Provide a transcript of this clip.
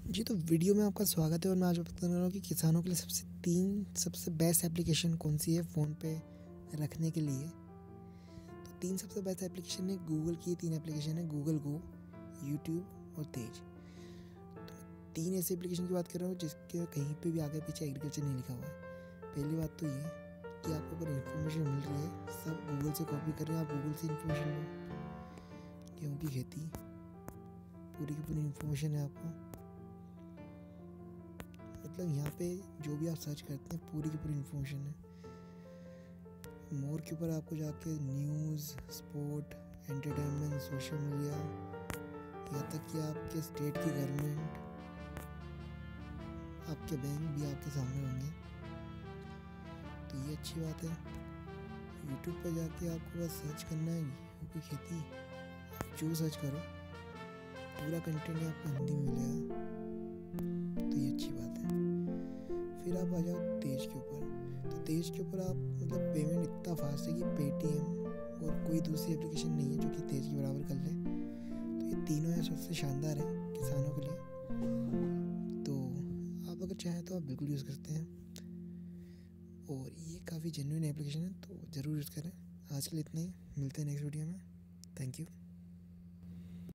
जी, तो वीडियो में आपका स्वागत है और मैं आज बात कर रहा हूँ कि किसानों के लिए सबसे बेस्ट एप्लीकेशन कौन सी है फ़ोन पे रखने के लिए। तो 3 सबसे बेस्ट एप्लीकेशन है गूगल की। 3 एप्लीकेशन है गूगल गो, यूट्यूब और तेज। तो 3 ऐसे एप्लीकेशन की बात कर रहा हूँ जिसके कहीं पे भी आगे पीछे एग्रीकल्चर नहीं लिखा हुआ है। पहली बात तो ये कि आपको अगर इन्फॉर्मेशन मिल रही है सब गूगल से कॉपी कर रहे हैं, आप गूगल से इन्फॉर्मेशन लो। गेहूँ की खेती पूरी की पूरी इन्फॉर्मेशन है आपको, मतलब यहाँ पे जो भी आप सर्च करते हैं पूरी की पूरी इन्फॉर्मेशन है। मोर के ऊपर आपको जाके news, sport, entertainment, social media, यहाँ तक कि आपके स्टेट की गवर्नमेंट, आपके बैंक भी आपके सामने होंगे, तो ये अच्छी बात है। यूट्यूब पर जाके आपको बस सर्च करना है गेहूं की खेती, आप जो सर्च करो पूरा कंटेंट आपको हिंदी में मिलेगा, तो ये अच्छी बात है। फिर आप आ जाओ तेज के ऊपर। तो तेज के ऊपर आप मतलब पेमेंट इतना फास्ट है कि पेटीएम और कोई दूसरी एप्लीकेशन नहीं है जो कि तेज की बराबर कर ले। तो ये तीनों है सबसे शानदार है किसानों के लिए। तो आप अगर चाहें तो आप बिल्कुल यूज़ करते हैं और ये काफ़ी जेन्युइन एप्लीकेशन है, तो ज़रूर यूज़ करें। आज के लिए इतना ही, मिलते हैं नेक्स्ट वीडियो में। Thank you.